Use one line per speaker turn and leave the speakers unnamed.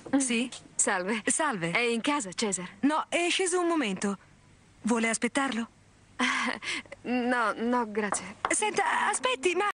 Sì?
Salve.
Salve.
È in casa, Cesar?
No, è sceso un momento. Vuole aspettarlo?
No, no, grazie.
Senta, aspetti, ma...